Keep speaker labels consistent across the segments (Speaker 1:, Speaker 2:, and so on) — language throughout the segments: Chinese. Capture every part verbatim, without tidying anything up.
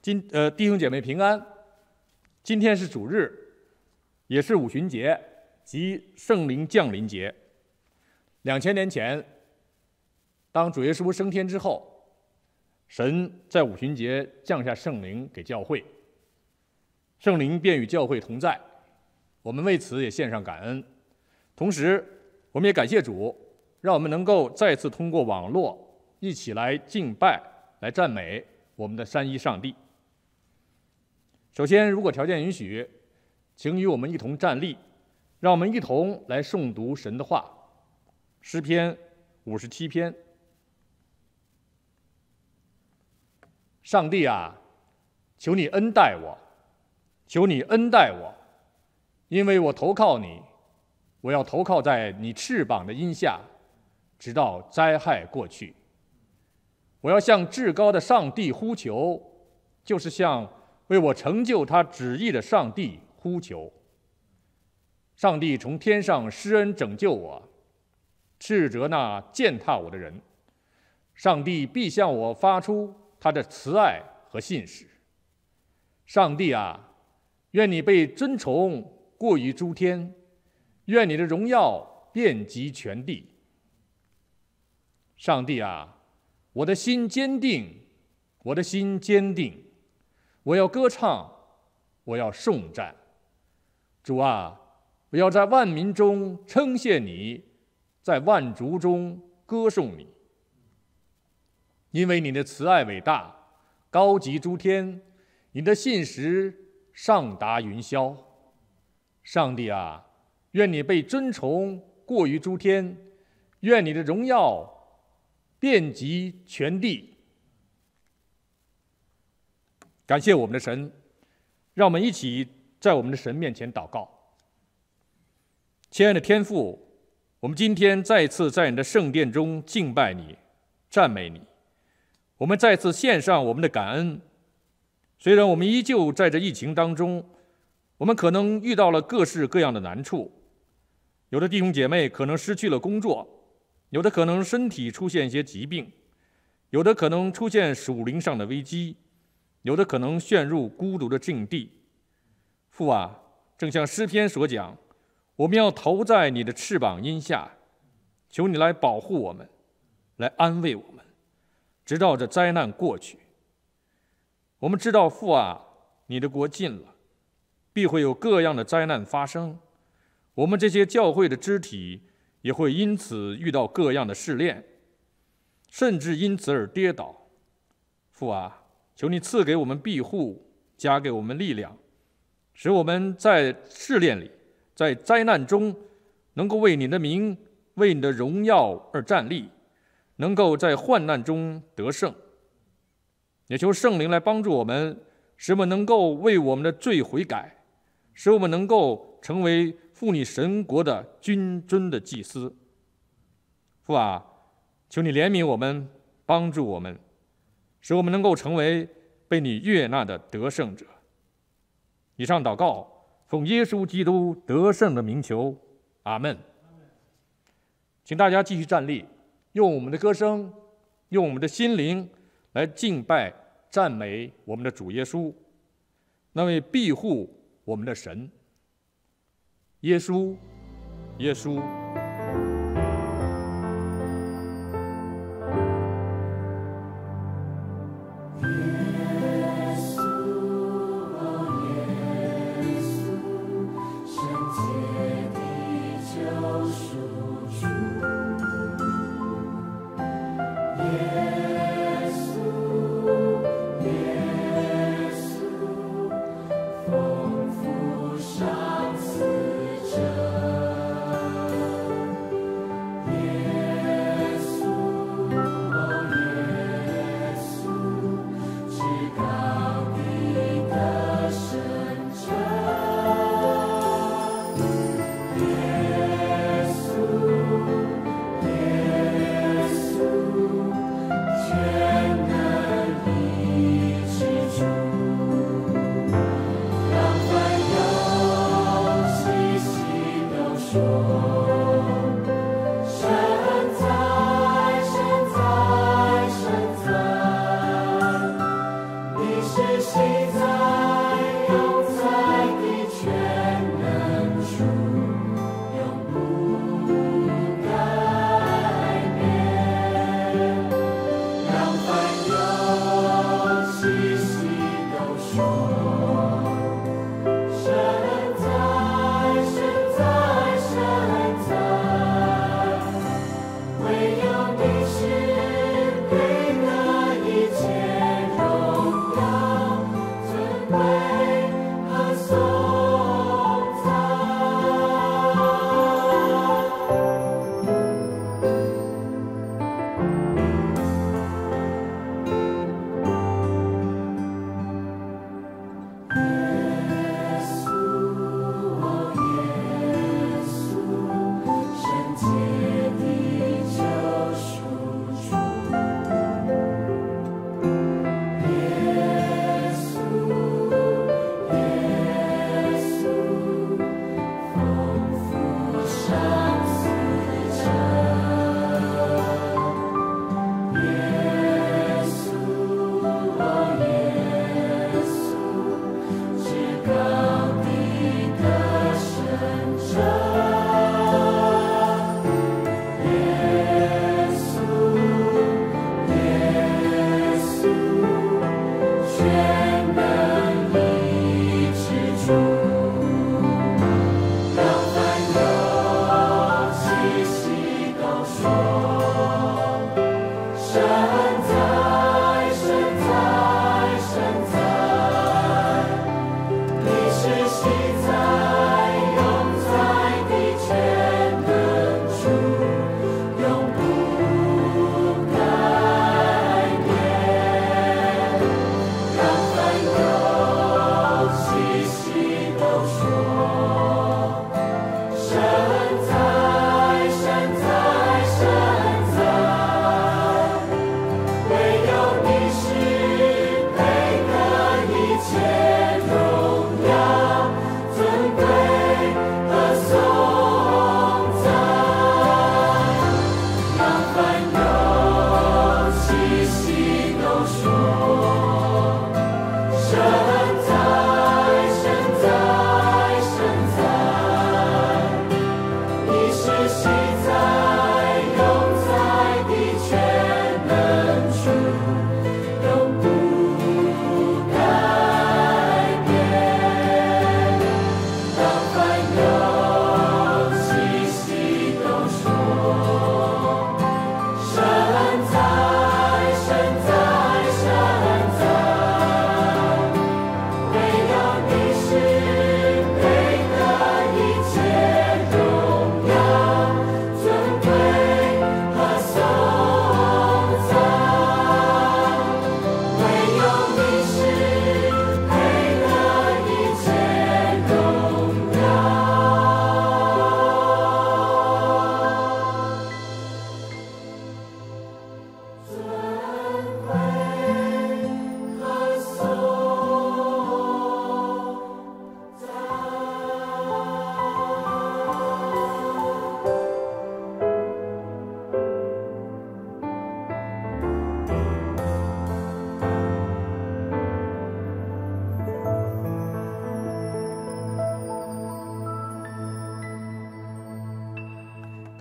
Speaker 1: 今呃弟兄姐妹平安，今天是主日，也是五旬节及圣灵降临节。两千年前，当主耶稣升天之后，神在五旬节降下圣灵给教会，圣灵便与教会同在，我们为此也献上感恩。同时，我们也感谢主，让我们能够再次通过网络一起来敬拜、来赞美我们的三一上帝。首先，如果条件允许，请与我们一同站立，让我们一同来诵读神的话。诗篇五十七篇。上帝啊，求你恩待我，求你恩待我，因为我投靠你，我要投靠在你翅膀的荫下，直到灾害过去。我要向至高的上帝呼求，就是向为我成就他旨意的上帝呼求。上帝从天上施恩拯救我，斥责那践踏我的人。上帝必向我发出他的慈爱和信实。上帝啊，愿你被尊崇过于诸天，愿你的荣耀遍及全地。上帝啊，我的心坚定，我的心坚定，我要歌唱，我要颂赞。主啊，我要在万民中称谢你，在万族中歌颂你。因为你的慈爱伟大，高及诸天，你的信实上达云霄。上帝啊，愿你被尊崇过于诸天，愿你的荣耀遍及全地。感谢我们的神，让我们一起在我们的神面前祷告。亲爱的天父，我们今天再次在你的圣殿中敬拜你、赞美你，我们再次献上我们的感恩。虽然我们依旧在这疫情当中，我们可能遇到了各式各样的难处，有的弟兄姐妹可能失去了工作，有的可能身体出现一些疾病，有的可能出现属灵上的危机，有的可能陷入孤独的境地。父啊，正像诗篇所讲，我们要投在你的翅膀荫下，求你来保护我们，来安慰我们，直到这灾难过去。我们知道父啊，你的国近了，必会有各样的灾难发生，我们这些教会的肢体也会因此遇到各样的试炼，甚至因此而跌倒。父啊，求你赐给我们庇护，加给我们力量，使我们在试炼里，在灾难中能够为你的名、为你的荣耀而站立，能够在患难中得胜。也求圣灵来帮助我们，使我们能够为我们的罪悔改，使我们能够成为父你神国的君尊的祭司。父啊，求你怜悯我们，帮助我们，使我们能够成为被你悦纳的得胜者。以上祷告，奉耶稣基督得胜的名求，阿们。请大家继续站立，用我们的歌声，用我们的心灵来敬拜、赞美我们的主耶稣，那位庇护我们的神。耶稣，耶稣。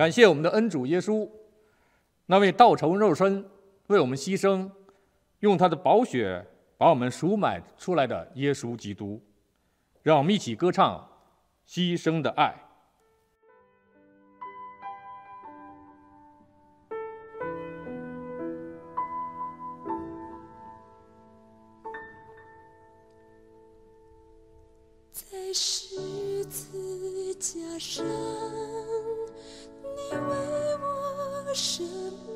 Speaker 1: 感谢我们的恩主耶稣，那位道成肉身为我们牺牲，用他的宝血把我们赎买出来的耶稣基督。让我们一起歌唱牺牲的爱。
Speaker 2: 在十字架上，你为我生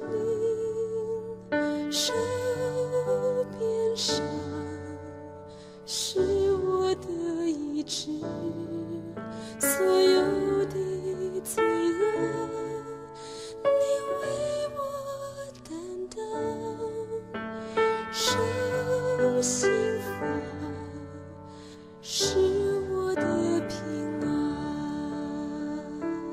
Speaker 2: 命，受鞭伤是我的医治，所有的罪恶你为我担当，受刑罚是我的平安。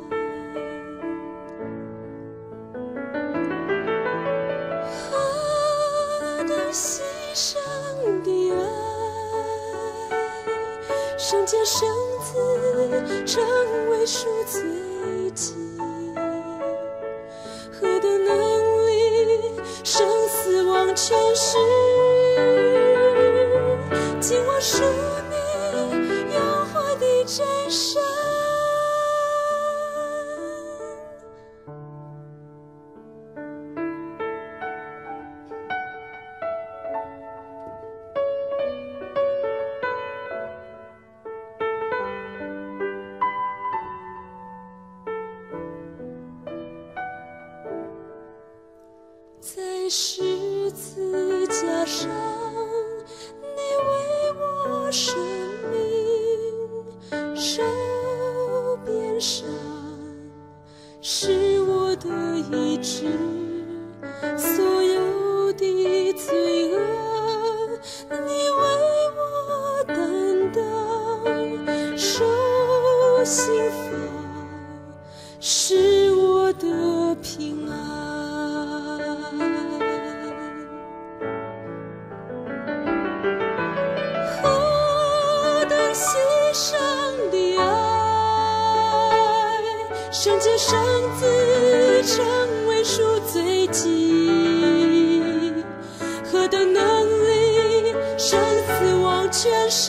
Speaker 2: 何等牺牲的爱，圣洁圣子成为赎罪祭，何等能力胜死亡权势，今我属你永活的真神。在十字架上，你为我生命，受鞭伤是我的医治，所有的罪恶你为我担当，受刑罚是我的平安。圣洁圣子成为赎罪祭，何等能力胜死亡权势，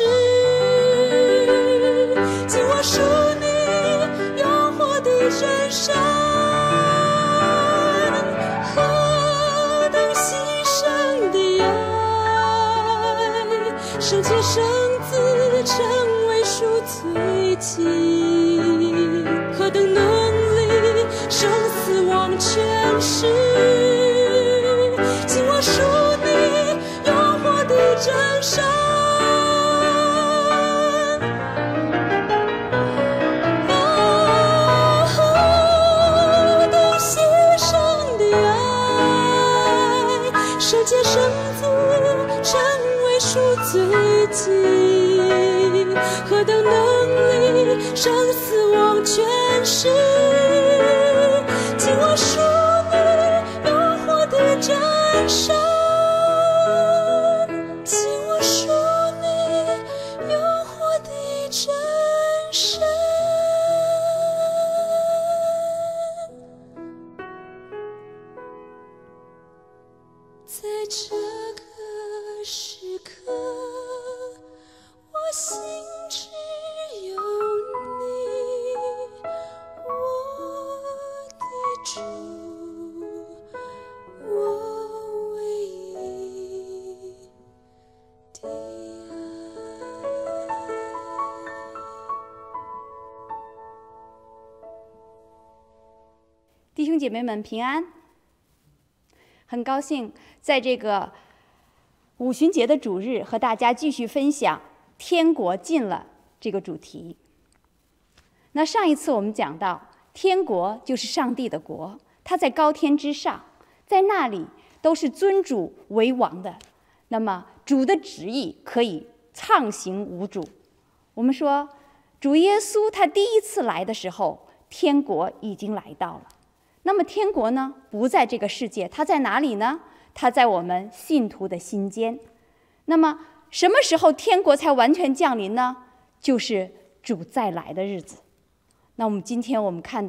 Speaker 2: 今我属你永活的真神。何等牺牲的爱，圣洁圣子成为赎罪祭，何等能生死亡权势，今我属你永活的真神。哦，何等牺牲的爱，圣洁圣子成为赎罪祭，何等能力胜死亡权势，今我属你永活的真神，今我属你永活的真神。在这个时刻，我心只有你，我的主，我唯一的爱。
Speaker 3: 弟兄姐妹们平安，很高兴在这个五旬节的主日和大家继续分享天国近了这个主题。那上一次我们讲到，天国就是上帝的国，他在高天之上，在那里都是尊主为王的。那么主的旨意可以畅行无阻。我们说，主耶稣他第一次来的时候，天国已经来到了。那么天国呢，不在这个世界，它在哪里呢？它在我们信徒的心间。那么什么时候天国才完全降临呢？就是主再来的日子。那我们今天我们看到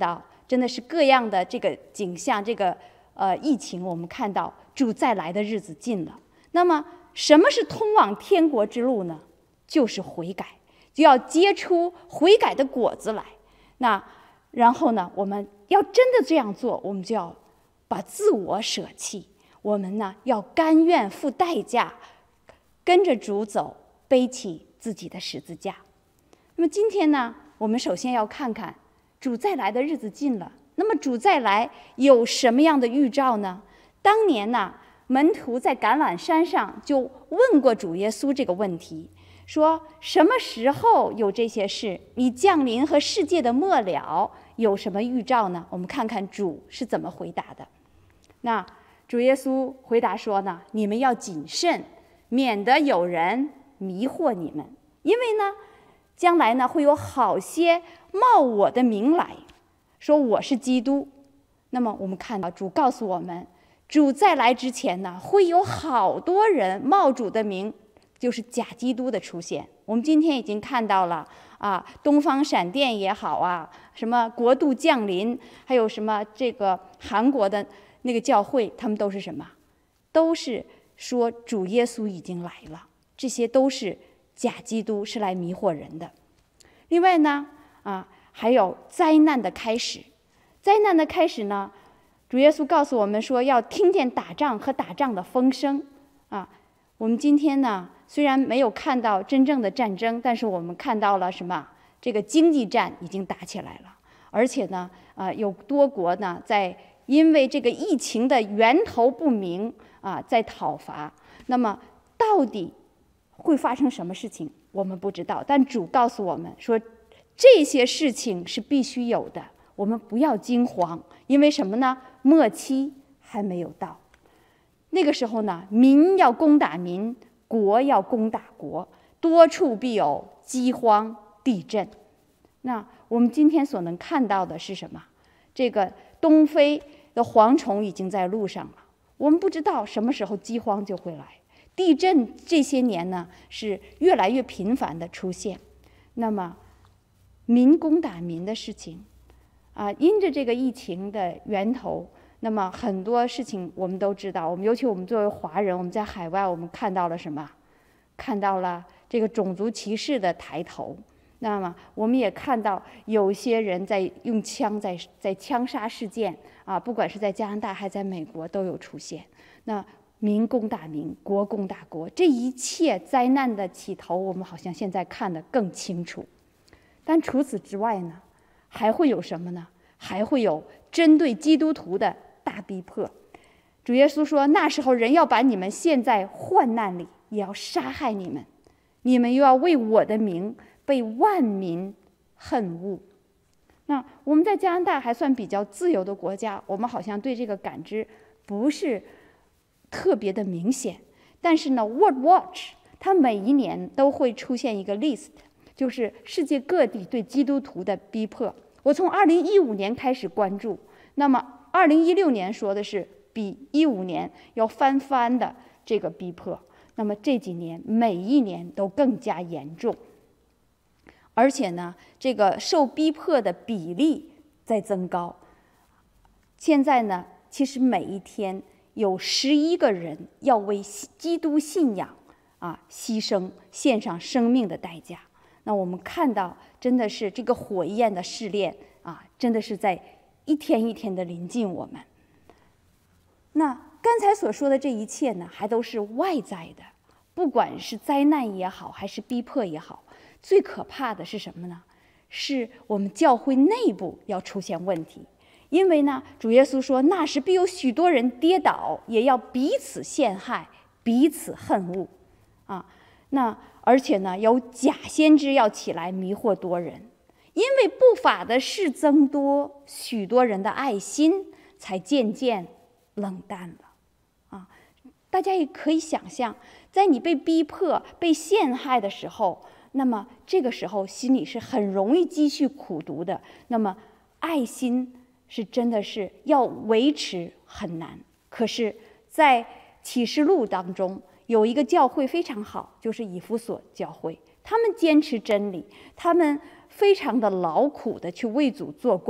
Speaker 3: 真的是各样的这个景象，这个呃疫情，我们看到主再来的日子近了。那么，什么是通往天国之路呢？就是悔改，就要结出悔改的果子来。那然后呢，我们要真的这样做，我们就要把自我舍弃，我们呢要甘愿付代价，跟着主走，背起自己的十字架。那么今天呢，我们首先要看看主再来的日子近了。那么主再来有什么样的预兆呢？当年呢，门徒在橄榄山上就问过主耶稣这个问题，说什么时候有这些事？你降临和世界的末了有什么预兆呢？我们看看主是怎么回答的。那主耶稣回答说呢，你们要谨慎，免得有人迷惑你们，因为呢，将来呢会有好些冒我的名来，说我是基督。那么我们看到主告诉我们，主再来之前呢，会有好多人冒主的名，就是假基督的出现。我们今天已经看到了啊，东方闪电也好啊，什么国度降临，还有什么这个韩国的那个教会，他们都是什么？都是说主耶稣已经来了，这些都是假基督，是来迷惑人的。另外呢，啊，还有灾难的开始。灾难的开始呢，主耶稣告诉我们说，要听见打仗和打仗的风声啊。我们今天呢，虽然没有看到真正的战争，但是我们看到了什么？这个经济战已经打起来了，而且呢，呃，有多国呢在因为这个疫情的源头不明啊，在讨伐。那么到底会发生什么事情，我们不知道。但主告诉我们说，这些事情是必须有的，我们不要惊慌，因为什么呢？末期还没有到。那个时候呢，民要攻打民，国要攻打国，多处必有饥荒、地震。那我们今天所能看到的是什么？这个东非的蝗虫已经在路上了，我们不知道什么时候饥荒就会来。地震这些年呢，是越来越频繁的出现。那么，民攻打民的事情，啊，因着这个疫情的源头，那么很多事情我们都知道。我们尤其我们作为华人，我们在海外，我们看到了什么？看到了这个种族歧视的抬头。那么我们也看到有些人在用枪在在枪杀事件啊，不管是在加拿大还是在美国都有出现。那民攻打民，国攻打国，这一切灾难的起头，我们好像现在看得更清楚。但除此之外呢，还会有什么呢？还会有针对基督徒的大逼迫。主耶稣说，那时候人要把你们陷在患难里，也要杀害你们，你们又要为我的名被万民恨恶。那我们在加拿大还算比较自由的国家，我们好像对这个感知不是特别的明显。但是呢 World Watch 它每一年都会出现一个 list， 就是世界各地对基督徒的逼迫。我从二零一五年开始关注，那么二零一六年说的是比一五年要翻番的这个逼迫，那么这几年每一年都更加严重。而且呢，这个受逼迫的比例在增高。现在呢，其实每一天有十一个人要为基督信仰啊牺牲、献上生命的代价。那我们看到，真的是这个火焰的试炼啊，真的是在一天一天的临近我们。那刚才所说的这一切呢，还都是外在的，不管是灾难也好，还是逼迫也好。最可怕的是什么呢？是我们教会内部要出现问题。因为呢，主耶稣说，那时必有许多人跌倒，也要彼此陷害，彼此恨恶啊。那而且呢，有假先知要起来迷惑多人，因为不法的事增多，许多人的爱心才渐渐冷淡了啊。大家也可以想象，在你被逼迫、被陷害的时候，那么这个时候心里是很容易积蓄苦毒的，那么爱心是真的是要维持很难。可是在启示录当中有一个教会非常好，就是以弗所教会，他们坚持真理，他们非常的劳苦的去为主做工，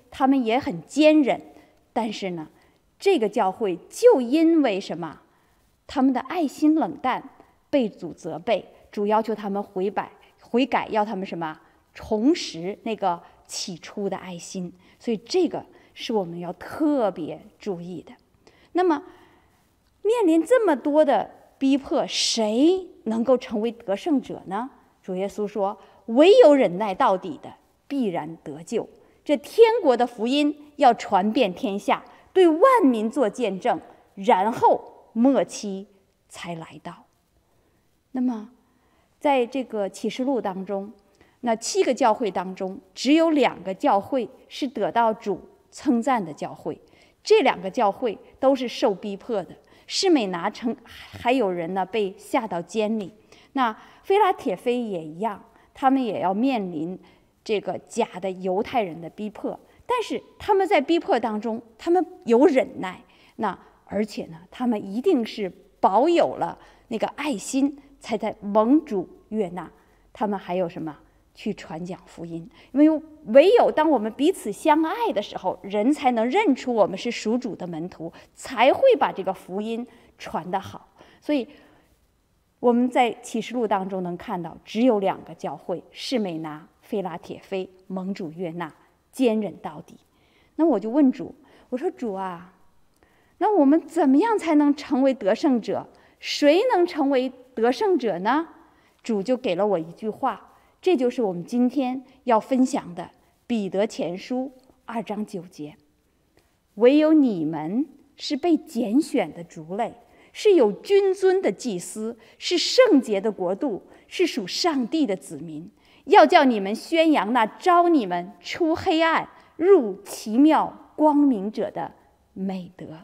Speaker 3: 他们也很坚忍，但是呢，这个教会就因为什么？他们的爱心冷淡，被主责备，主要求他们悔改，悔改要他们什么？重拾那个起初的爱心。所以这个是我们要特别注意的。那么，面临这么多的逼迫，谁能够成为得胜者呢？主耶稣说：“唯有忍耐到底的，必然得救。”这天国的福音要传遍天下，对万民做见证，然后末期才来到。那么，在这个启示录当中，那七个教会当中，只有两个教会是得到主称赞的教会，这两个教会都是受逼迫的。士美拿城还有人呢被下到监里，那菲拉铁菲也一样，他们也要面临这个假的犹太人的逼迫。但是他们在逼迫当中，他们有忍耐，那而且呢，他们一定是保有了那个爱心，才在蒙主悦纳。他们还有什么？去传讲福音，因为唯有当我们彼此相爱的时候，人才能认出我们是属主的门徒，才会把这个福音传得好。所以我们在启示录当中能看到，只有两个教会：士美拿、菲拉铁菲，蒙主悦纳，坚忍到底。那我就问主，我说主啊，那我们怎么样才能成为得胜者？谁能成为得胜者呢？主就给了我一句话。这就是我们今天要分享的《彼得前书》二章九节：唯有你们是被拣选的族类，是有君尊的祭司，是圣洁的国度，是属上帝的子民，要叫你们宣扬那召你们出黑暗入奇妙光明者的美德。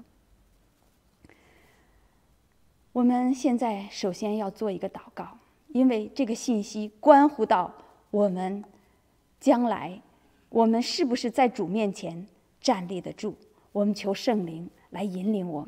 Speaker 3: 我们现在首先要做一个祷告，因为这个信息关乎到我们将来，我们是不是在主面前站立得住？我们求圣灵来引领我们。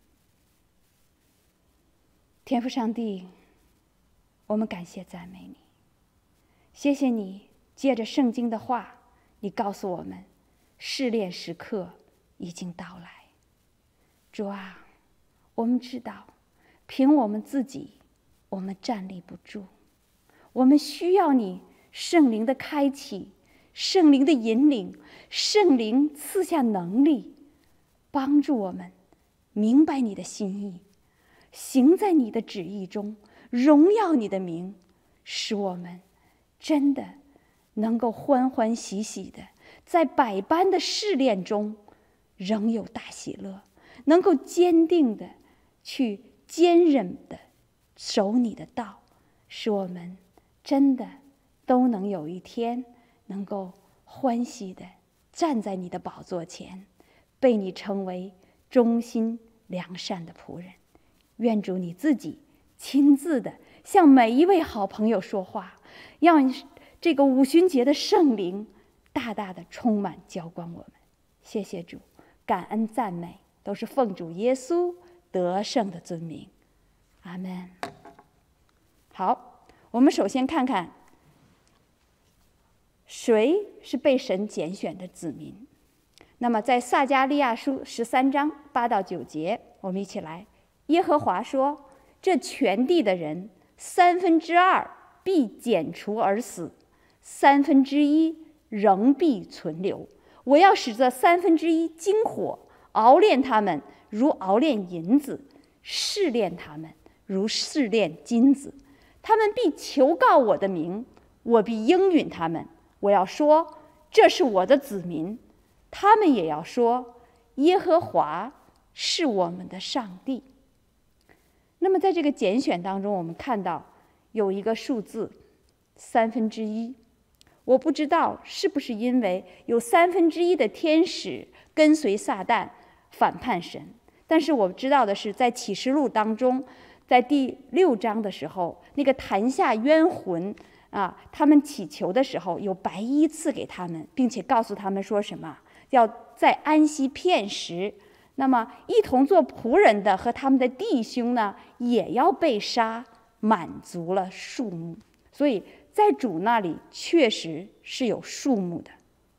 Speaker 3: 天父上帝，我们感谢赞美你，谢谢你借着圣经的话，你告诉我们，试炼时刻已经到来。主啊，我们知道，凭我们自己，我们站立不住，我们需要你圣灵的开启，圣灵的引领，圣灵赐下能力，帮助我们明白你的心意，行在你的旨意中，荣耀你的名，使我们真的能够欢欢喜喜的在百般的试炼中仍有大喜乐，能够坚定的去坚忍的守你的道，使我们真的都能有一天能够欢喜的站在你的宝座前，被你称为忠心良善的仆人。愿主你自己亲自的向每一位好朋友说话，让这个五旬节的圣灵大大的充满浇灌我们。谢谢主，感恩赞美都是奉主耶稣得胜的尊名，阿们。好，我们首先看看谁是被神拣选的子民。那么在撒迦利亚书十三章八到九节，我们一起来。耶和华说：这全地的人三分之二必剪除而死，三分之一仍必存留。我要使这三分之一经火熬炼他们，如熬炼银子；试炼他们，如试炼金子。他们必求告我的名，我必应允他们。我要说，这是我的子民。他们也要说，耶和华是我们的上帝。那么在这个拣选当中，我们看到有一个数字三分之一。我不知道是不是因为有三分之一的天使跟随撒旦反叛神，但是我知道的是，在启示录当中，在第六章的时候，那个坛下冤魂啊，他们祈求的时候，有白衣赐给他们，并且告诉他们说什么，要在安息片时，那么一同做仆人的和他们的弟兄呢，也要被杀，满足了数目。所以在主那里确实是有数目的啊。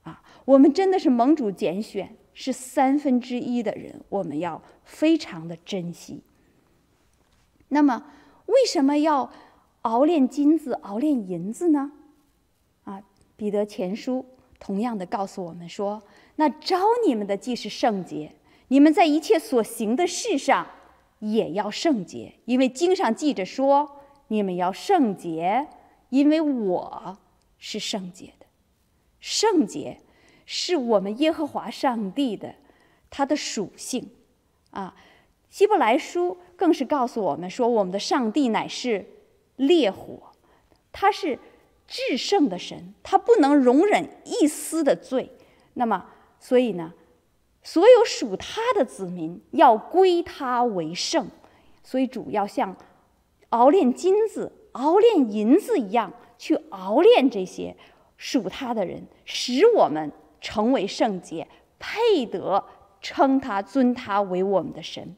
Speaker 3: 我们真的是蒙主拣选，是三分之一的人，我们要非常的珍惜。那么，为什么要熬炼金子、熬炼银子呢？啊，彼得前书同样的告诉我们说，那召你们的既是圣洁，你们在一切所行的事上也要圣洁，因为经上记着说，你们要圣洁，因为我是圣洁的。圣洁是我们耶和华上帝的他的属性啊。希伯来书更是告诉我们说，我们的上帝乃是烈火，他是至圣的神，他不能容忍一丝的罪。那么所以呢，所有属他的子民要归他为圣。所以主要像熬炼金子、熬炼银子一样，去熬炼这些属他的人，使我们成为圣洁，配得称他、尊他为我们的神。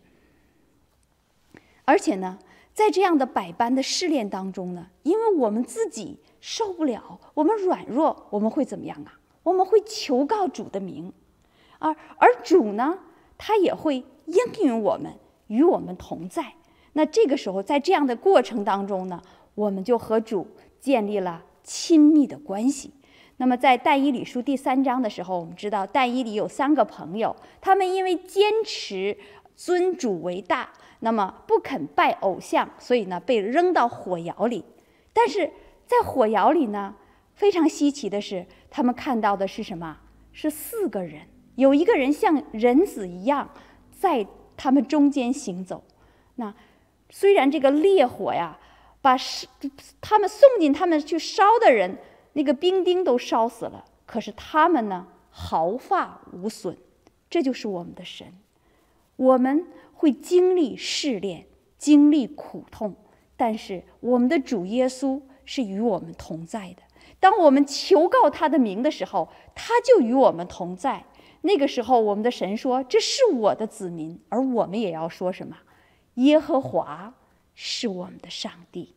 Speaker 3: 而且呢，在这样的百般的试炼当中呢，因为我们自己受不了，我们软弱，我们会怎么样啊？我们会求告主的名，而而主呢，他也会应允我们，与我们同在。那这个时候，在这样的过程当中呢，我们就和主建立了亲密的关系。那么在但以理书第三章的时候，我们知道但以理有三个朋友，他们因为坚持尊主为大，那么不肯拜偶像，所以呢被扔到火窑里。但是在火窑里呢，非常稀奇的是，他们看到的是什么？是四个人，有一个人像人子一样在他们中间行走。那虽然这个烈火呀，把他们送进他们去烧的人，那个兵丁都烧死了，可是他们呢，毫发无损。这就是我们的神。我们会经历试炼，经历苦痛，但是我们的主耶稣是与我们同在的。当我们求告他的名的时候，他就与我们同在。那个时候，我们的神说：“这是我的子民。”而我们也要说什么？耶和华是我们的上帝。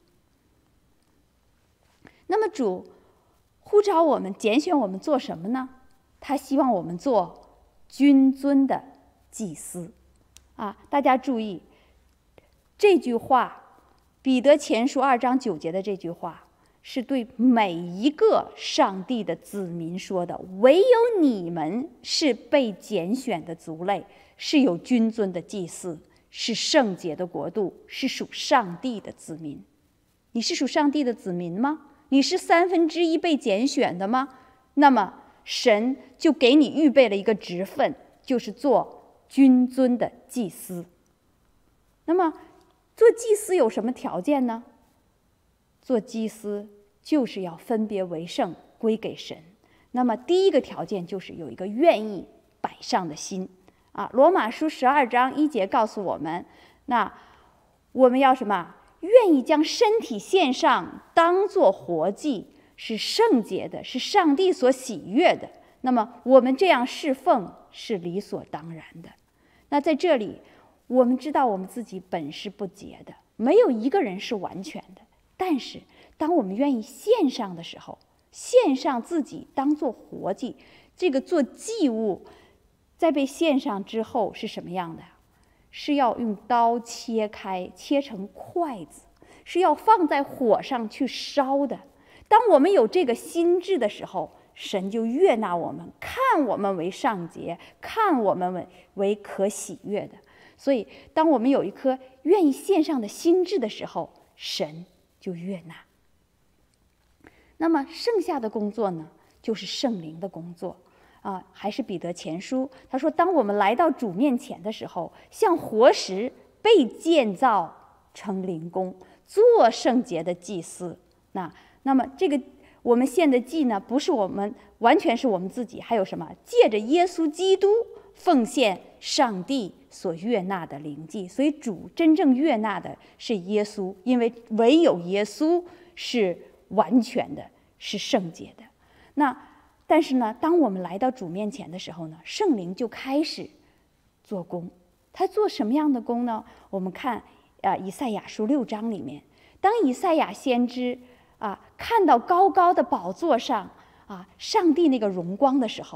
Speaker 3: 那么主呼召我们、拣选我们做什么呢？他希望我们做君尊的祭司。啊，大家注意这句话，彼得前书二章九节的这句话，是对每一个上帝的子民说的。唯有你们是被拣选的族类，是有君尊的祭司，是圣洁的国度，是属上帝的子民。你是属上帝的子民吗？你是三分之一被拣选的吗？那么神就给你预备了一个职分，就是做君尊的祭司。那么做祭司有什么条件呢？做祭司就是要分别为圣，归给神。那么第一个条件就是有一个愿意摆上的心啊。罗马书十二章一节告诉我们，那我们要什么？愿意将身体献上，当作活祭，是圣洁的，是上帝所喜悦的。那么我们这样侍奉是理所当然的。那在这里，我们知道我们自己本是不洁的，没有一个人是完全的。但是当我们愿意献上的时候，献上自己当作活祭，这个做祭物在被献上之后是什么样的？是要用刀切开，切成筷子，是要放在火上去烧的。当我们有这个心志的时候，神就悦纳我们，看我们为上洁，看我们为为可喜悦的。所以当我们有一颗愿意献上的心志的时候，神就悦纳。那么剩下的工作呢，就是圣灵的工作啊。还是彼得前书，他说，当我们来到主面前的时候，像活石被建造成灵宫，做圣洁的祭司。那那么这个我们献的祭呢，不是我们完全是我们自己，还有什么？借着耶稣基督奉献上帝所悦纳的灵祭。所以主真正悦纳的是耶稣，因为唯有耶稣是完全的，是圣洁的。那但是呢，当我们来到主面前的时候呢，圣灵就开始做工。他做什么样的工呢？我们看啊，以赛亚书六章里面，当以赛亚先知啊看到高高的宝座上啊上帝那个荣光的时候，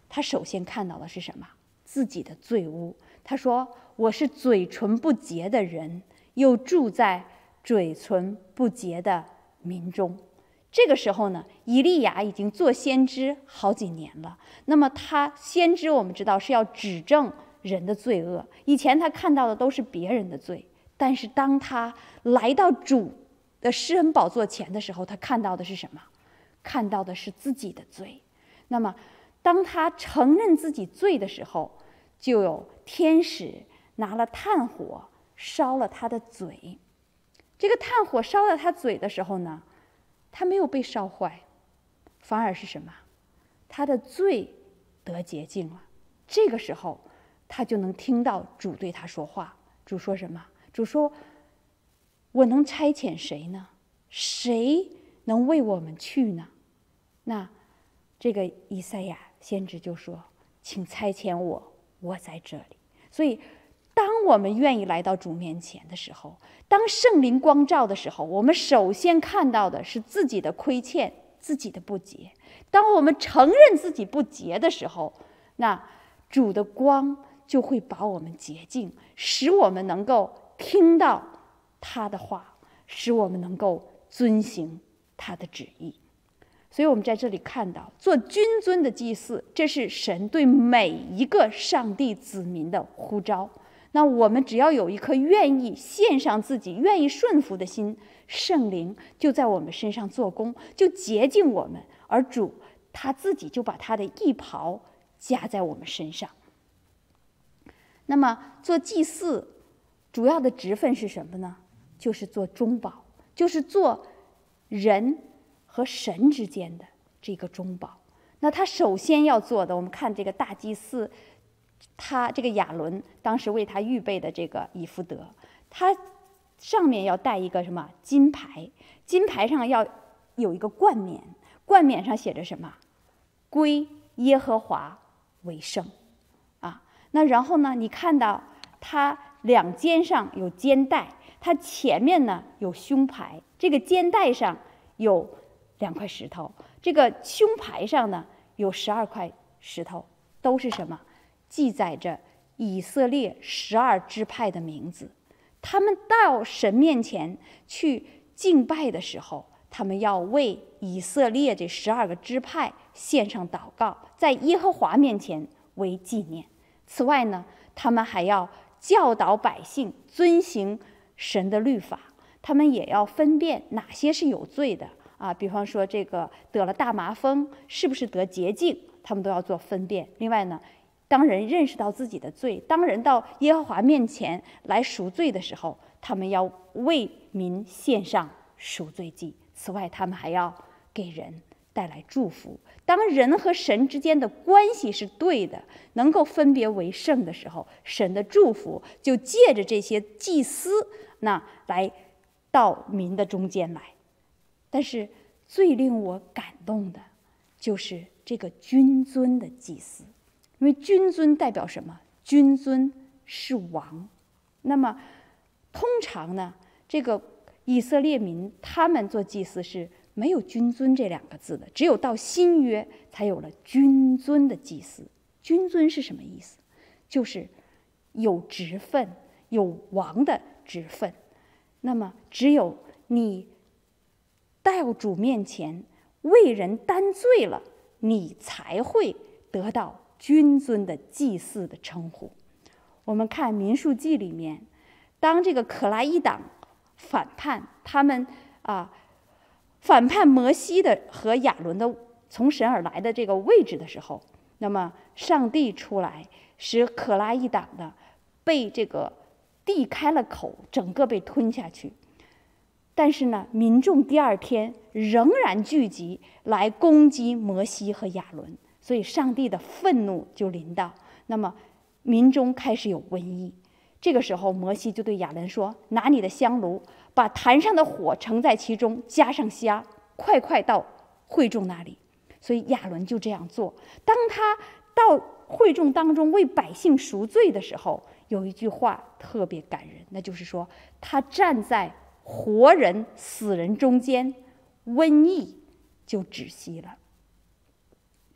Speaker 3: 他首先看到的是什么？自己的罪污。他说：“我是嘴唇不洁的人，又住在嘴唇不洁的民中。”这个时候呢，以利亚已经做先知好几年了。那么他先知，我们知道是要指证人的罪恶。以前他看到的都是别人的罪，但是当他来到主的施恩宝座前的时候，他看到的是什么？看到的是自己的罪。那么当他承认自己罪的时候，就有天使拿了炭火烧了他的嘴。这个炭火烧了他嘴的时候呢，他没有被烧坏，反而是什么？他的罪得洁净了。这个时候他就能听到主对他说话。主说什么？主说：“我能差遣谁呢？谁能为我们去呢？”那这个以赛亚先知就说：“请差遣我，我在这里。”所以当我们愿意来到主面前的时候，当圣灵光照的时候，我们首先看到的是自己的亏欠，自己的不洁。当我们承认自己不洁的时候，那主的光就会把我们洁净，使我们能够听到他的话，使我们能够遵行他的旨意。所以我们在这里看到，做君尊的祭司，这是神对每一个上帝子民的呼召。那我们只要有一颗愿意献上自己、愿意顺服的心，圣灵就在我们身上做工，就洁净我们，而主他自己就把他的义袍加在我们身上。那么做祭祀主要的职分是什么呢？就是做中保，就是做人和神之间的这个中保。那他首先要做的，我们看这个大祭司，他这个亚伦当时为他预备的这个以弗得，他上面要带一个什么金牌，金牌上要有一个冠冕，冠冕上写着什么？归耶和华为圣啊。那然后呢，你看到他两肩上有肩带，他前面呢有胸牌，这个肩带上有两块石头，这个胸牌上呢有十二块石头，都是什么？记载着以色列十二支派的名字。他们到神面前去敬拜的时候，他们要为以色列这十二个支派献上祷告，在耶和华面前为纪念。此外呢，他们还要教导百姓遵行神的律法，他们也要分辨哪些是有罪的啊，比方说这个得了大麻风是不是得洁净，他们都要做分辨。另外呢，当人认识到自己的罪，当人到耶和华面前来赎罪的时候，他们要为民献上赎罪祭。此外，他们还要给人带来祝福。当人和神之间的关系是对的，能够分别为圣的时候，神的祝福就借着这些祭司那来到民的中间来。但是最令我感动的就是这个君尊的祭司，因为君尊代表什么？君尊是王。那么通常呢，这个以色列民他们做祭司是没有君尊这两个字的，只有到新约才有了君尊的祭司。君尊是什么意思？就是有职分，有王的职分。那么只有你到主面前为人担罪了，你才会得到君尊的祭司的称呼。我们看民数记里面，当这个可拉一党反叛，他们啊反叛摩西的和亚伦的从神而来的这个位置的时候，那么上帝出来使可拉一党的被这个地开了口，整个被吞下去。但是呢，民众第二天仍然聚集来攻击摩西和亚伦，所以上帝的愤怒就临到，那么民中开始有瘟疫。这个时候摩西就对亚伦说：拿你的香炉，把坛上的火盛在其中，加上虾，快快到会众那里。所以亚伦就这样做。当他到会众当中为百姓赎罪的时候，有一句话特别感人，那就是说他站在活人死人中间，瘟疫就止息了。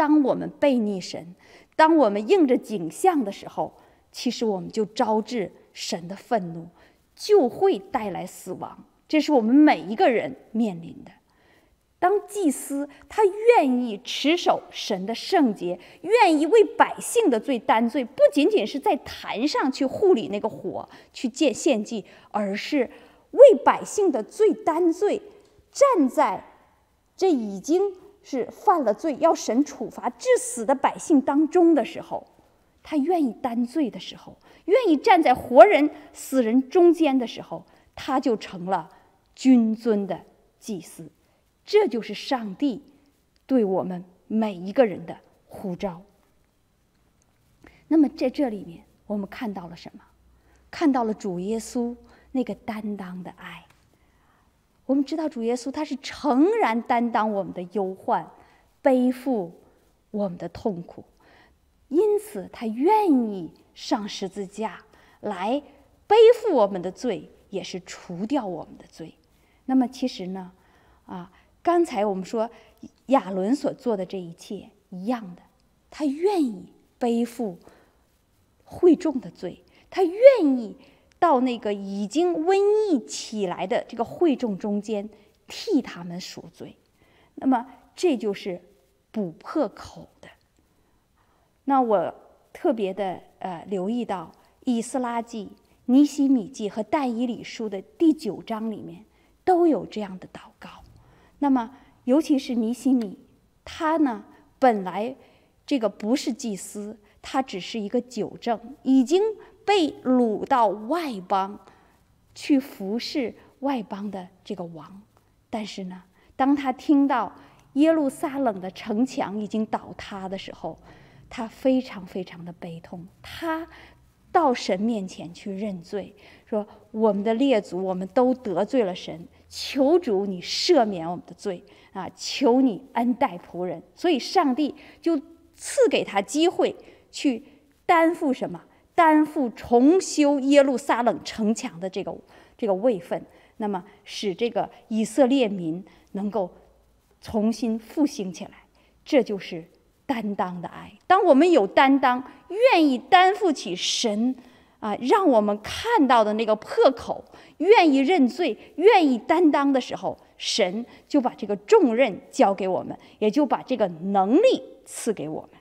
Speaker 3: 当我们背逆神，当我们应着景象的时候，其实我们就招致神的愤怒，就会带来死亡。这是我们每一个人面临的。当祭司他愿意持守神的圣洁，愿意为百姓的罪担罪，不仅仅是在坛上去护理那个火去献献祭，而是为百姓的罪担罪，站在这已经是犯了罪要神处罚致死的百姓当中的时候，他愿意担罪的时候，愿意站在活人死人中间的时候，他就成了君尊的祭司。这就是上帝对我们每一个人的呼召。那么在这里面我们看到了什么？看到了主耶稣那个担当的爱。我们知道主耶稣他是诚然担当我们的忧患，背负我们的痛苦，因此他愿意上十字架来背负我们的罪，也是除掉我们的罪。那么其实呢啊刚才我们说亚伦所做的这一切一样的，他愿意背负会众的罪，他愿意到那个已经瘟疫起来的这个会众中间替他们赎罪。那么这就是补破口的。那我特别的呃留意到以斯拉记、尼希米记和但以理书的第九章里面都有这样的祷告。那么尤其是尼希米，他呢本来这个不是祭司，他只是一个酒政，已经被掳到外邦去服侍外邦的这个王。但是呢，当他听到耶路撒冷的城墙已经倒塌的时候，他非常非常的悲痛，他到神面前去认罪，说我们的列祖我们都得罪了神，求主你赦免我们的罪啊！求你恩待仆人。所以上帝就赐给他机会去担负什么？担负重修耶路撒冷城墙的这个这个位分，那么使这个以色列民能够重新复兴起来。这就是担当的爱。当我们有担当，愿意担负起神啊，让我们看到的那个破口，愿意认罪，愿意担当的时候，神就把这个重任交给我们，也就把这个能力赐给我们。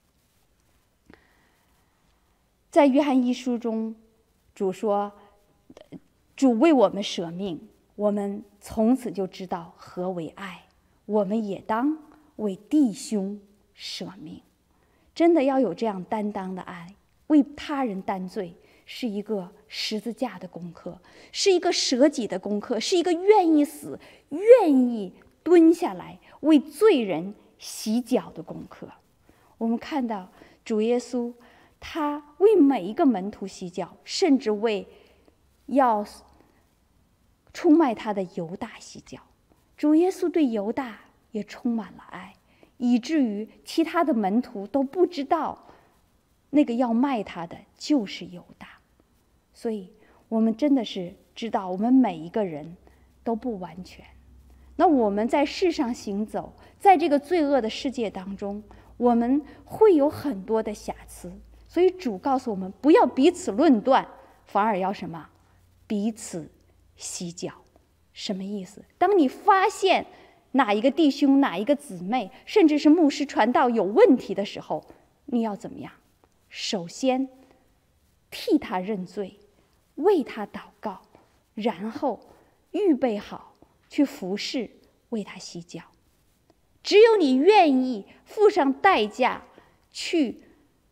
Speaker 3: 在约翰一书中，主说，主为我们舍命，我们从此就知道何为爱，我们也当为弟兄舍命。真的要有这样担当的爱，为他人担罪，是一个十字架的功课，是一个舍己的功课，是一个愿意死、愿意蹲下来为罪人洗脚的功课。我们看到主耶稣，他为每一个门徒洗脚，甚至为要出卖他的犹大洗脚。主耶稣对犹大也充满了爱，以至于其他的门徒都不知道那个要卖他的就是犹大。所以我们真的是知道我们每一个人都不完全，那我们在世上行走，在这个罪恶的世界当中，我们会有很多的瑕疵。所以主告诉我们，不要彼此论断，反而要什么？彼此洗脚。什么意思？当你发现哪一个弟兄、哪一个姊妹，甚至是牧师传道有问题的时候，你要怎么样？首先替他认罪，为他祷告，然后预备好去服侍，为他洗脚。只有你愿意付上代价去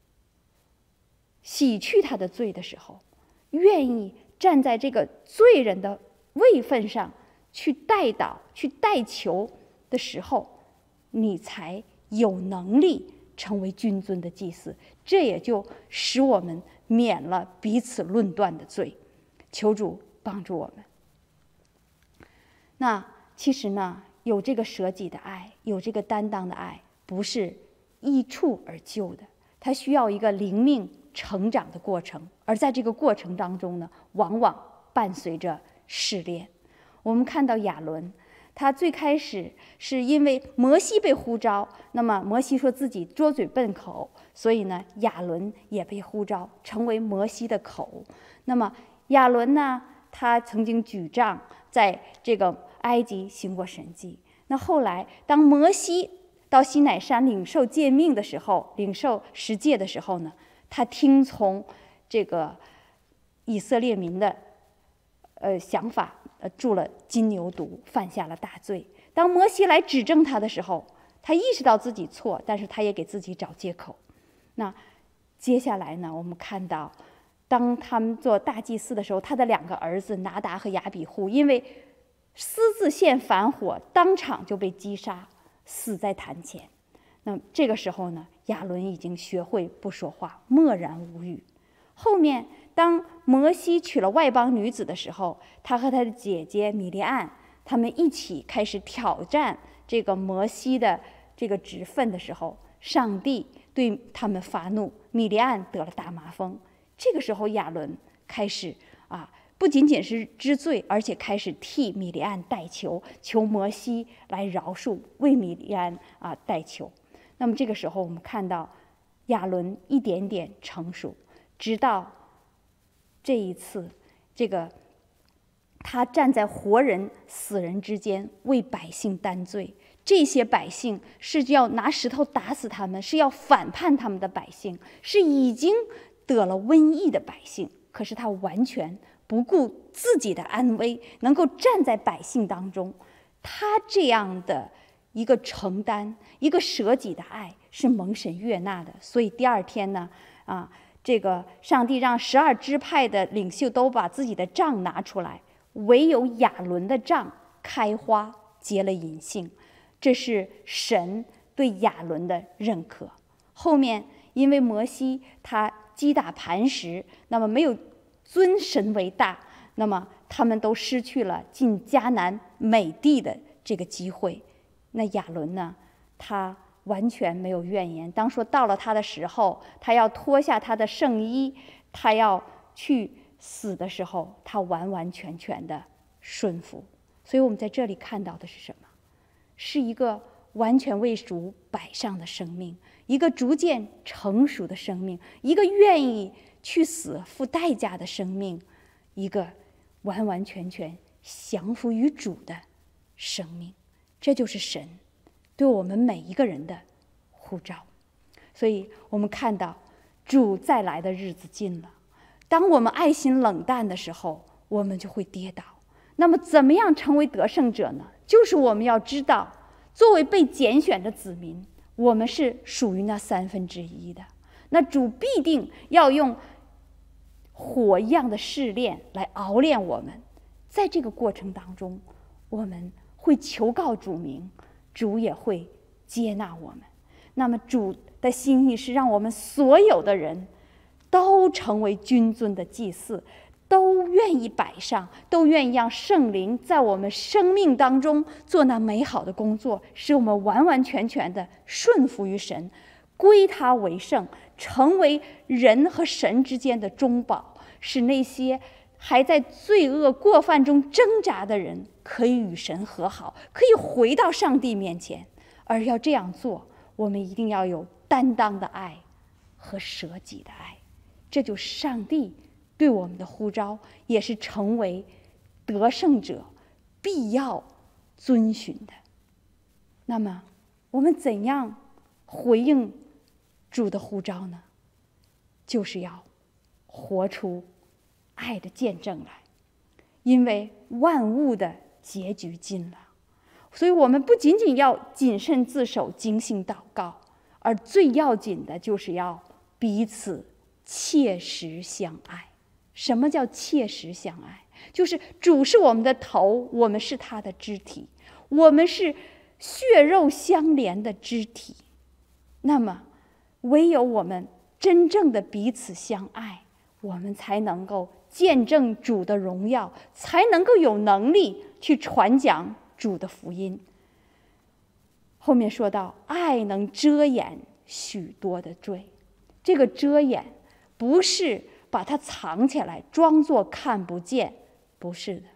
Speaker 3: 洗去他的罪的时候，愿意站在这个罪人的位分上去代祷、去代求的时候，你才有能力成为君尊的祭司。这也就使我们免了彼此论断的罪。求主帮助我们。那其实呢，有这个舍己的爱，有这个担当的爱，不是一触而就的，它需要一个灵命成长的过程。而在这个过程当中呢，往往伴随着试炼。我们看到亚伦， 他最开始是因为摩西被呼召，那么摩西说自己拙嘴笨口，所以呢，亚伦也被呼召成为摩西的口。那么亚伦呢，他曾经举杖在这个埃及行过神迹。那后来，当摩西到西乃山领受诫命的时候，领受十诫的时候呢，他听从这个以色列民的呃想法，呃中了金牛犊，犯下了大罪。当摩西来指证他的时候，他意识到自己错，但是他也给自己找借口。那接下来呢，我们看到，当他们做大祭司的时候，他的两个儿子拿达和亚比户，因为私自献反火，当场就被击杀，死在坛前。那么这个时候呢，亚伦已经学会不说话，默然无语。后面当摩西娶了外邦女子的时候，他和他的姐姐米利暗，他们一起开始挑战这个摩西的这个职分的时候，上帝对他们发怒，米利暗得了大麻风。这个时候亚伦开始啊，不仅仅是知罪，而且开始替米利暗代求，求摩西来饶恕，为米利暗啊代求。那么这个时候我们看到亚伦一点点成熟，直到这一次，这个他站在活人死人之间为百姓担罪。这些百姓是要拿石头打死他们，是要反叛他们的百姓，是已经得了瘟疫的百姓。可是他完全不顾自己的安危，能够站在百姓当中，他这样的一个承担，一个舍己的爱是蒙神悦纳的。所以第二天呢，啊，这个上帝让十二支派的领袖都把自己的杖拿出来，唯有亚伦的杖开花结了银杏，这是神对亚伦的认可。后面因为摩西他击打磐石，那么没有尊神为大，那么他们都失去了进迦南美地的这个机会。那亚伦呢，他完全没有怨言。当说到了他的时候，他要脱下他的圣衣，他要去死的时候，他完完全全的顺服。所以我们在这里看到的是什么？是一个完全为主摆上的生命，一个逐渐成熟的生命，一个愿意去死付代价的生命，一个完完全全降服于主的生命。这就是神对我们每一个人的呼召。所以我们看到主再来的日子近了，当我们爱心冷淡的时候，我们就会跌倒。那么怎么样成为得胜者呢？就是我们要知道，作为被拣选的子民，我们是属于那三分之一的。那主必定要用火一样的试炼来熬炼我们，在这个过程当中，我们会求告主名，主也会接纳我们。那么主的心意是让我们所有的人都成为君尊的祭司，都愿意摆上，都愿意让圣灵在我们生命当中做那美好的工作，使我们完完全全的顺服于神，归他为圣，成为人和神之间的中保，使那些还在罪恶过犯中挣扎的人可以与神和好，可以回到上帝面前。而要这样做，我们一定要有担当的爱和舍己的爱。这就是上帝对我们的呼召，也是成为得胜者必要遵循的。那么我们怎样回应主的呼召呢？就是要活出爱的见证来。因为万物的结局近了，所以我们不仅仅要谨慎自守，警醒祷告，而最要紧的就是要彼此切实相爱。什么叫切实相爱？就是主是我们的头，我们是他的肢体，我们是血肉相连的肢体。那么唯有我们真正的彼此相爱，我们才能够见证主的荣耀，才能够有能力去传讲主的福音。后面说到爱能遮掩许多的罪，这个遮掩不是把它藏起来装作看不见，不是的，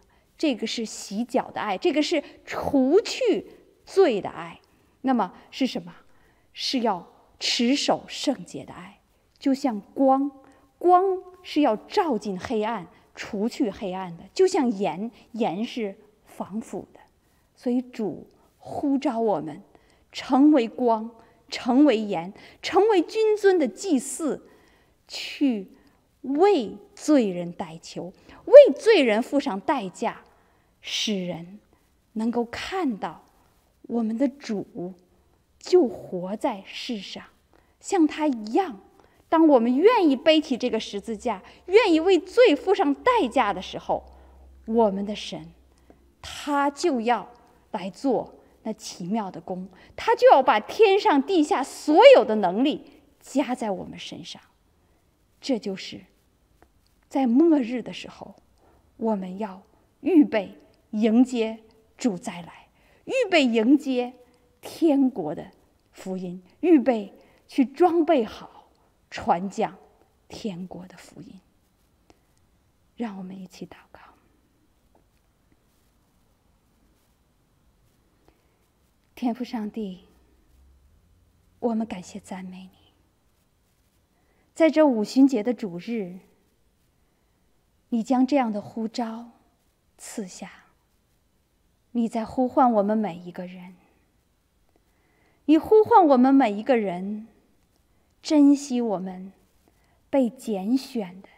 Speaker 3: 这个是洗脚的爱，这个是除去罪的爱。那么是什么？是要持守圣洁的爱，就像光，光是要照进黑暗，除去黑暗的，就像盐，盐是防腐的。所以主呼召我们成为光，成为盐，成为君尊的祭司，去为罪人代求，为罪人付上代价，使人能够看到我们的主就活在世上，像他一样。当我们愿意背起这个十字架，愿意为罪付上代价的时候，我们的神他就要来做那奇妙的工，他就要把天上地下所有的能力加在我们身上。这就是在末日的时候，我们要预备迎接主再来，预备迎接天国的福音，预备去装备好传讲天国的福音。让我们一起祷告。天父上帝，我们感谢赞美你，在这五旬节的主日，你将这样的呼召赐下，你在呼唤我们每一个人，你呼唤我们每一个人珍惜我们被拣选的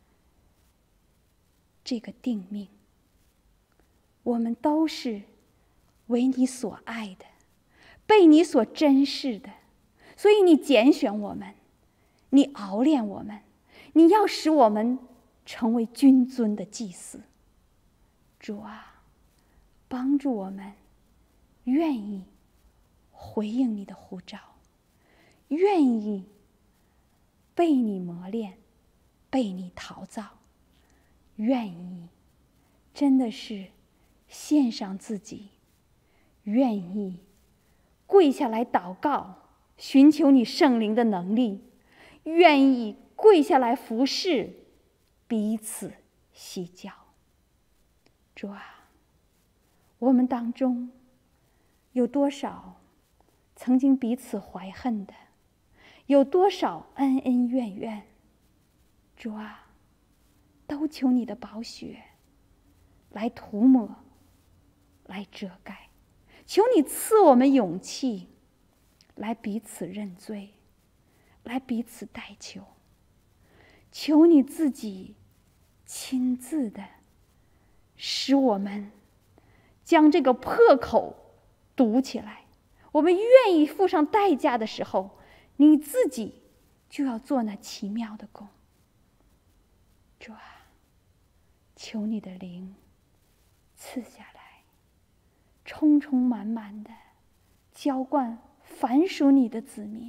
Speaker 3: 这个定命。我们都是为你所爱的，被你所珍视的，所以你拣选我们，你熬炼我们，你要使我们成为君尊的祭司。主啊，帮助我们愿意回应你的呼召，愿意被你磨练，被你陶造，愿意真的是献上自己，愿意跪下来祷告，寻求你圣灵的能力，愿意跪下来服侍，彼此洗脚。主啊，我们当中有多少曾经彼此怀恨的，有多少恩恩怨怨，主啊，都求你的宝血来涂抹，来遮盖。求你赐我们勇气，来彼此认罪，来彼此代求。求你自己亲自的使我们将这个破口堵起来。我们愿意付上代价的时候，你自己就要做那奇妙的工。主啊，求你的灵赐下来，充充满满的浇灌凡属你的子民。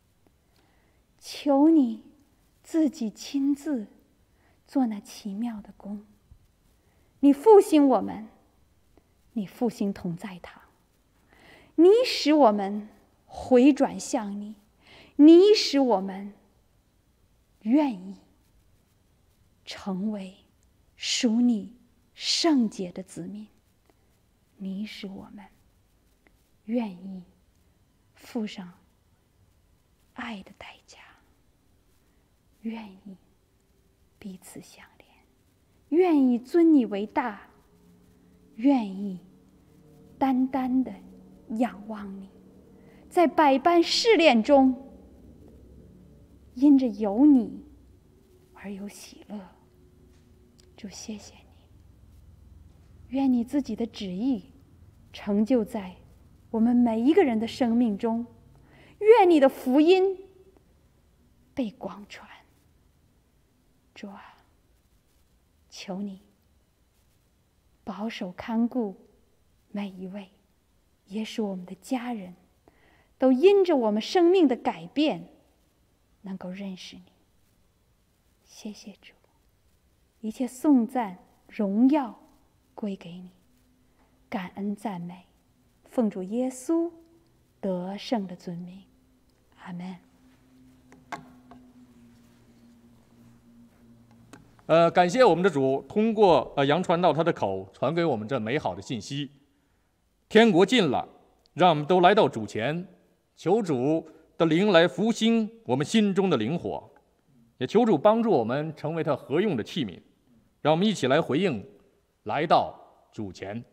Speaker 3: 求你自己亲自做那奇妙的工。你复兴我们，你复兴同在堂，你使我们回转向你，你使我们愿意成为属你圣洁的子民，你使我们愿意付上爱的代价，愿意彼此相连，愿意尊你为大，愿意单单的仰望你，在百般试炼中，因着有你而有喜乐。主，谢谢你，愿你自己的旨意成就在我们每一个人的生命中，愿你的福音被广传。主啊，求你保守看顾每一位，也使我们的家人都因着我们生命的改变能够认识你。谢谢主，一切颂赞荣耀归给你，感恩赞美奉主耶稣得胜的尊名，阿们。
Speaker 1: 呃，感谢我们的主，通过呃杨传道他的口传给我们这美好的信息。天国近了，让我们都来到主前，求主的灵来复兴我们心中的灵火，也求主帮助我们成为他合用的器皿。让我们一起来回应，来到主前。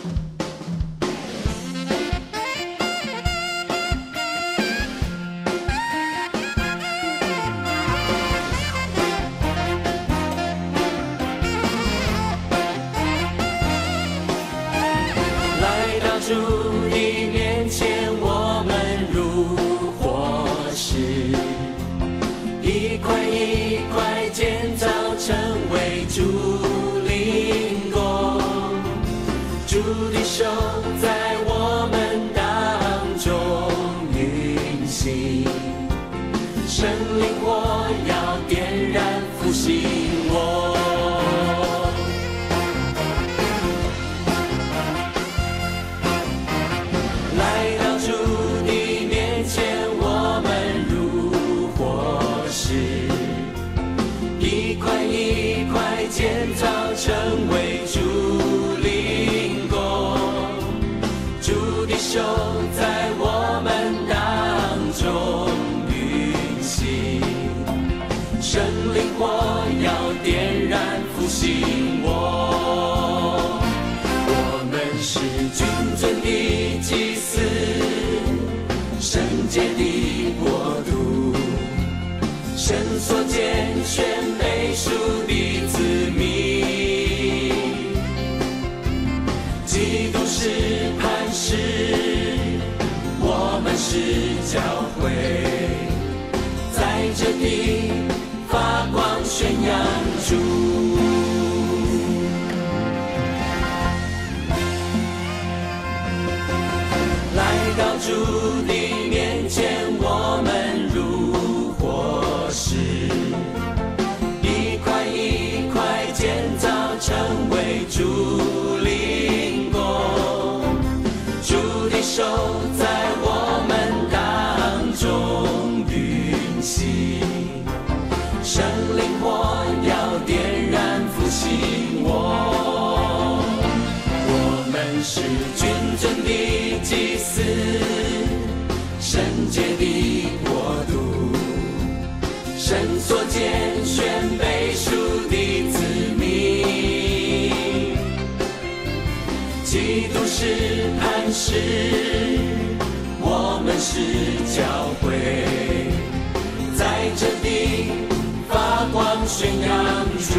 Speaker 4: 主的面前，我们如火石，一块一块建造成为主灵宫。主的手在我们当中运行，圣灵火要点燃复兴我。建造成为主灵宫，主的手在我们当中运行，圣灵火要点燃复兴我。我们是君尊的祭司，圣洁的国度，神所拣选被赎的子民。基督是磐石，我们是教会，在这地发光宣扬主。来到主的面前，我们如火石，一块一块建造成为主灵宫。主的手在我们当中运行，圣灵火要点燃复兴我。我们是君尊的祭司，圣洁的国度，神所拣选被赎的子民。基督是磐石，我们是教会，在这地发光宣扬主。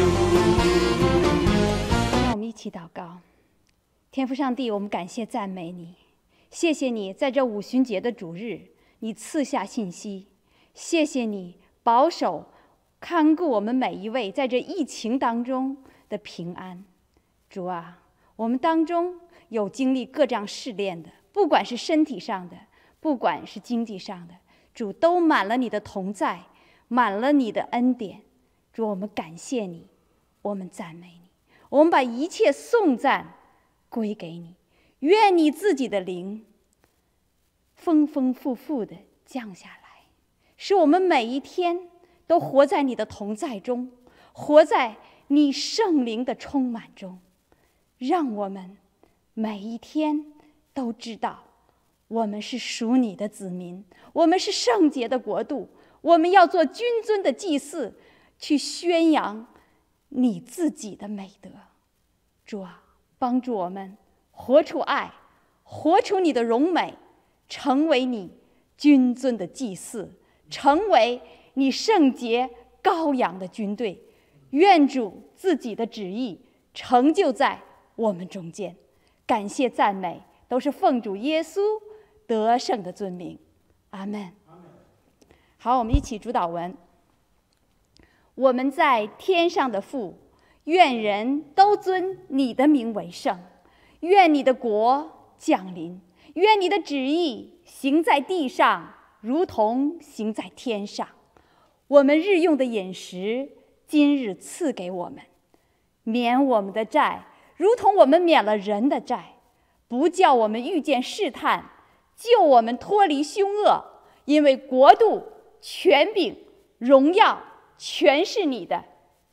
Speaker 3: 让我们一起祷告。天父上帝，我们感谢赞美你，谢谢你在这五旬节的主日，你赐下信息，谢谢你保守看顾我们每一位在这疫情当中的平安。主啊，我们当中有经历各样试炼的，不管是身体上的，不管是经济上的，主都满了你的同在，满了你的恩典。主，我们感谢你，我们赞美你，我们把一切颂赞归给你。愿你自己的灵丰丰富富的降下来，使我们每一天都活在你的同在中，活在你圣灵的充满中。让我们每一天都知道，我们是属你的子民，我们是圣洁的国度，我们要做君尊的祭祀，去宣扬你自己的美德。主啊，帮助我们活出爱，活出你的荣美，成为你君尊的祭祀，成为你圣洁羔羊的军队。愿主自己的旨意成就在我们中间。感谢赞美都是奉主耶稣得胜的尊名，阿们。好，我们一起主祷文。我们在天上的父，愿人都尊你的名为圣，愿你的国降临，愿你的旨意行在地上，如同行在天上。我们日用的饮食，今日赐给我们，免我们的债，如同我们免了人的债，不叫我们遇见试探，救我们脱离凶恶。因为国度、权柄、荣耀，全是你的，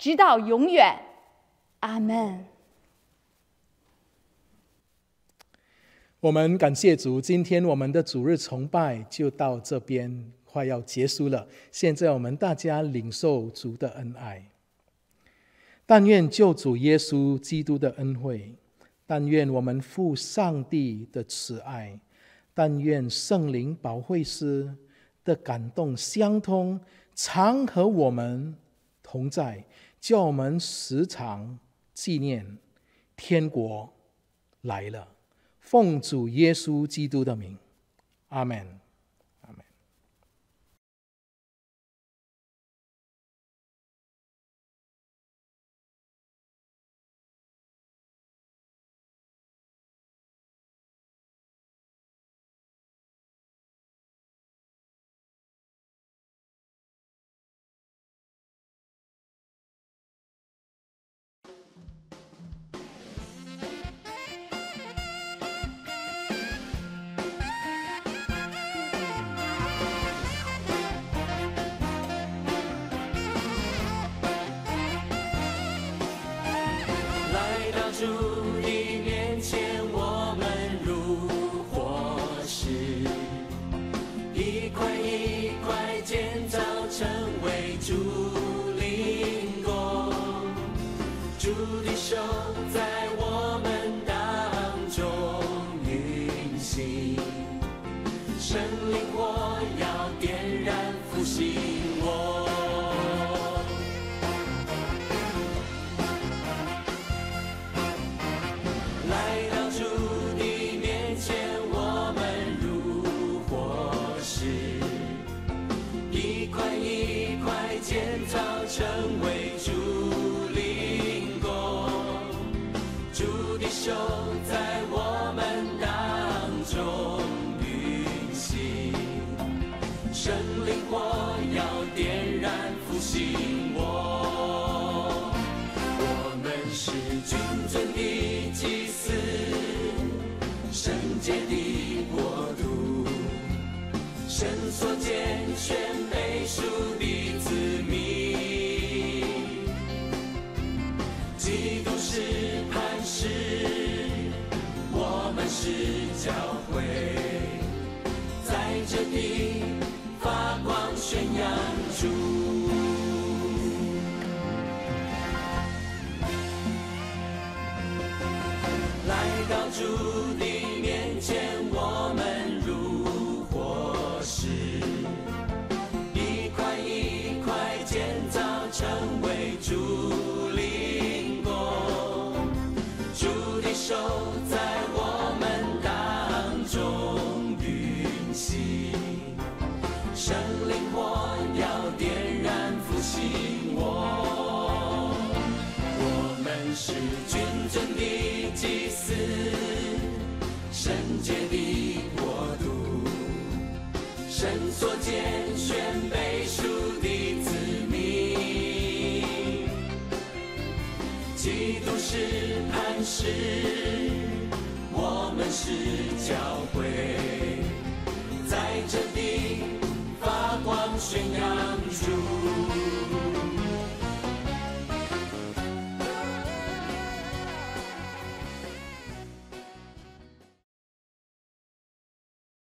Speaker 3: 直到永远。阿们。
Speaker 5: 我们感谢主，今天我们的主日崇拜就到这边，快要结束了。现在我们大家领受主的恩爱。但愿救主耶稣基督的恩惠，但愿我们父上帝的慈爱，但愿圣灵保惠师的感动相通，常和我们同在，叫我们时常纪念天国来了。奉主耶稣基督的名，阿们。
Speaker 4: 主的面前，我们如活石，一块一块建造成为主灵宫。主的手在我们当中运行，圣灵火要点燃复兴我。成为主灵宫，主的手在我们当中运行，圣灵火要点燃复兴我。我们是君尊的祭司，圣洁的国度，神所拣选被赎的子民。基督是磐石，我们是教会，在这地发光宣扬主。来到主的面前，我们如活石，一块一块建造成为主。手在我们当中运行，圣灵火要点燃复兴我。我们是君尊的祭司，圣洁的国度，神所拣选被赎的子民。基督是磐石，我们是教会，